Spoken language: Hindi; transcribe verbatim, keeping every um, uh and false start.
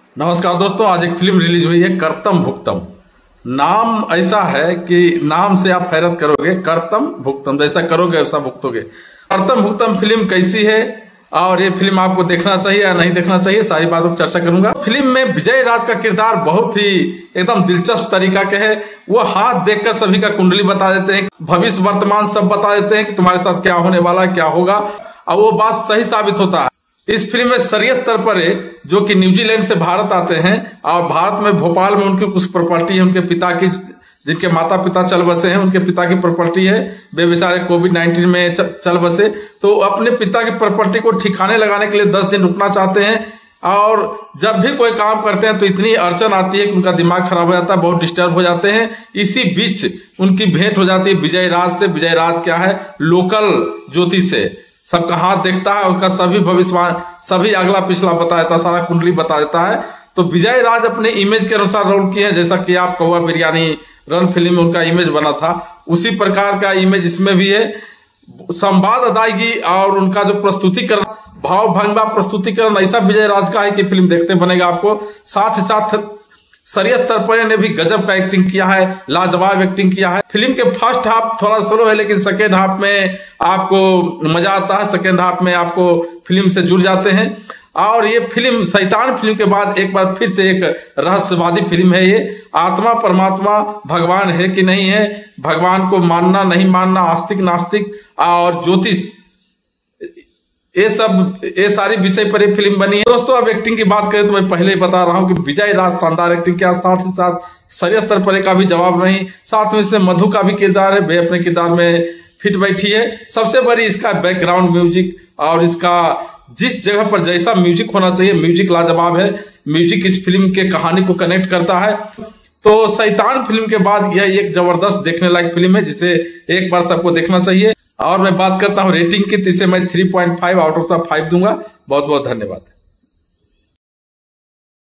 नमस्कार दोस्तों, आज एक फिल्म रिलीज हुई है कर्तम भुक्तम। नाम ऐसा है कि नाम से आप हैरत करोगे। कर्तम भुक्तम, जैसा करोगे वैसा भुगतोगे। कर्तम भुक्तम फिल्म कैसी है और ये फिल्म आपको देखना चाहिए या नहीं देखना चाहिए, सारी बातों पर चर्चा करूंगा। फिल्म में विजय राज का किरदार बहुत ही एकदम दिलचस्प तरीका के है। वो हाथ देखकर सभी का कुंडली बता देते हैं, भविष्य वर्तमान सब बता देते हैं कि तुम्हारे साथ क्या होने वाला है, क्या होगा, और वो बात सही साबित होता है। इस फिल्म में सरियत स्तर पर जो कि न्यूजीलैंड से भारत आते हैं और भारत में भोपाल में उनकी कुछ प्रॉपर्टी है, उनके पिता की, जिनके माता पिता चल बसे हैं, उनके पिता की प्रॉपर्टी है। वे बेचारे कोविड नाइन्टीन में चल बसे, तो अपने पिता की प्रॉपर्टी को ठिकाने लगाने के लिए दस दिन रुकना चाहते हैं। और जब भी कोई काम करते हैं तो इतनी अड़चन आती है कि उनका दिमाग खराब हो जाता है, बहुत डिस्टर्ब हो जाते हैं। इसी बीच उनकी भेंट हो जाती है विजय राज से। विजय राज क्या है, लोकल ज्योतिष से सबका हाथ देखता है, उनका सभी भविष्यवाणी, सभी अगला पिछला बता देता है, सारा कुंडली बता देता है। तो विजय राज अपने इमेज के अनुसार रोल किए हैं, जैसा कि आप कौवा बिरयानी रन फिल्म में उनका इमेज बना था, उसी प्रकार का इमेज इसमें भी है। संवाद अदायगी और उनका जो प्रस्तुतिकरण, भाव भंगा प्रस्तुतिकरण ऐसा विजय राज का है कि फिल्म देखते बनेगा आपको। साथ ही साथ सरियत तरपरे ने भी गजब का एक्टिंग किया है, लाजवाब एक्टिंग किया है। फिल्म के फर्स्ट हाफ थोड़ा स्लो है, लेकिन सेकेंड हाफ में आपको मजा आता है। सेकेंड हाफ में आपको फिल्म से जुड़ जाते हैं। और ये फिल्म शैतान फिल्म के बाद एक बार फिर से एक रहस्यवादी फिल्म है। ये आत्मा परमात्मा भगवान है कि नहीं है, भगवान को मानना नहीं मानना, आस्तिक नास्तिक और ज्योतिष, ये सब ये सारी विषय पर ये फिल्म बनी है। दोस्तों, अब एक्टिंग की बात करें तो मैं पहले ही बता रहा हूं कि विजय राज शानदार एक्टिंग किया, साथ ही साथ सरियत तरपरे का भी जवाब नहीं, साथ में इसमें मधु का भी किरदार है, वे अपने किरदार में फिट बैठी है। सबसे बड़ी इसका बैकग्राउंड म्यूजिक और इसका जिस जगह पर जैसा म्यूजिक होना चाहिए, म्यूजिक लाजवाब है। म्यूजिक इस फिल्म के कहानी को कनेक्ट करता है। तो शैतान फिल्म के बाद यह एक जबरदस्त देखने लायक फिल्म है, जिसे एक बार सबको देखना चाहिए। और मैं बात करता हूँ रेटिंग की, तो इसे मैं three point five out of the five दूंगा। बहुत बहुत धन्यवाद।